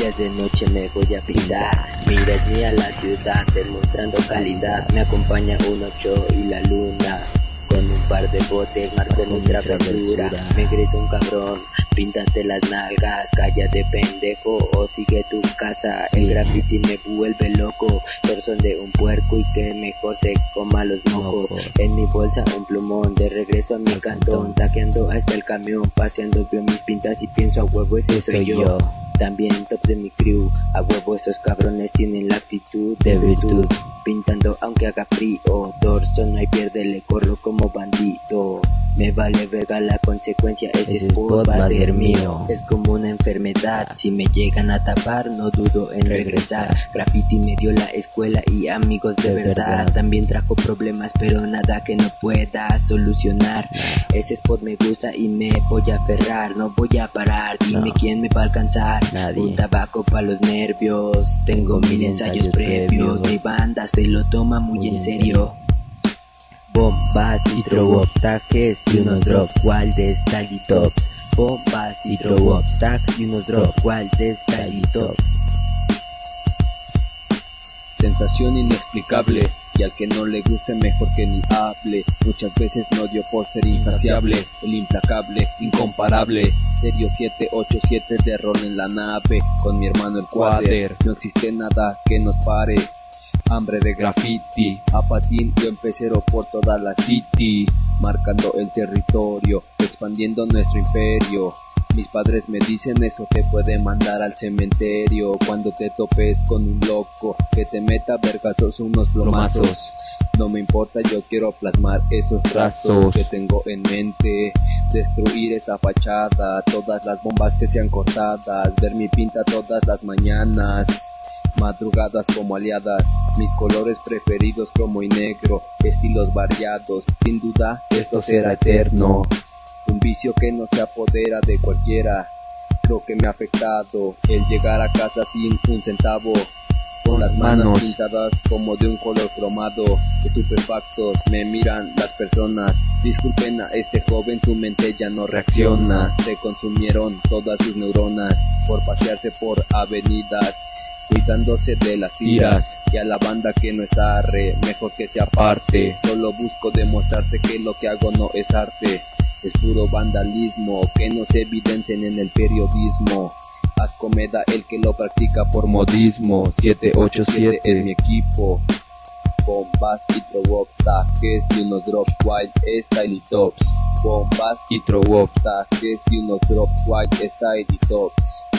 día de noche me voy a pintar. Mira es mía la ciudad demostrando calidad. Me acompaña un 8 y la luna. Con un par de botes marco mi travesura. Me grita un cabrón, píntate las nalgas. Cállate pendejo o sigue tu casa. El graffiti me vuelve loco. Torso de un puerco y que mejor se coma los mocos. En mi bolsa un plumón, de regreso a mi cantón. Taqueando hasta el camión, paseando veo mis pintas y pienso a huevo ese soy yo. También top de mi crew, a huevo esos cabrones tienen la actitud de virtud. Pintando aunque haga frío, dorso no hay pierde, le corro como bandito. Me vale verga la consecuencia, ese spot va a ser mío. Es como una enfermedad, si me llegan a tapar no dudo en regresar. Graffiti me dio la escuela y amigos de verdad. También trajo problemas pero nada que no pueda solucionar. Ese spot me gusta y me voy a aferrar, no voy a parar, dime quién me va a alcanzar. Nadie. Un tabaco pa' los nervios, tengo 1000 ensayos previos. Mi banda se lo toma muy en serio. Bombas y throw up tags y unos drops wild de style tops. Bombas y throw up tags y unos drops wild de style tops. Sensación inexplicable, y al que no le guste mejor que ni hable. Muchas veces me odio por ser insaciable, el implacable, incomparable. Serio 787 de rol en la nave, con mi hermano el Quader. No existe nada que nos pare. Hambre de graffiti, a patín yo empecero por toda la city, marcando el territorio, expandiendo nuestro imperio. Mis padres me dicen eso te puede mandar al cementerio. Cuando te topes con un loco que te meta vergazos unos plomazos. No me importa, yo quiero plasmar esos trazos que tengo en mente. Destruir esa fachada, todas las bombas que sean cortadas. Ver mi pinta todas las mañanas, madrugadas como aliadas. Mis colores preferidos cromo y negro, estilos variados. Sin duda esto será eterno. Un vicio que no se apodera de cualquiera. Creo que me ha afectado el llegar a casa sin un centavo, con las manos pintadas como de un color cromado. Estupefactos me miran las personas. Disculpen a este joven, su mente ya no reacciona. Se consumieron todas sus neuronas por pasearse por avenidas, cuidándose de las tiras. Y a la banda que no es arre, mejor que se aparte. Solo busco demostrarte que lo que hago no es arte, es puro vandalismo, que no se evidencien en el periodismo. Asco me da el que lo practica por modismo. 787 es mi equipo. Bombas y throw up tags y unos drop wild style tops. Bombas y throw up tags y unos drop wild style tops.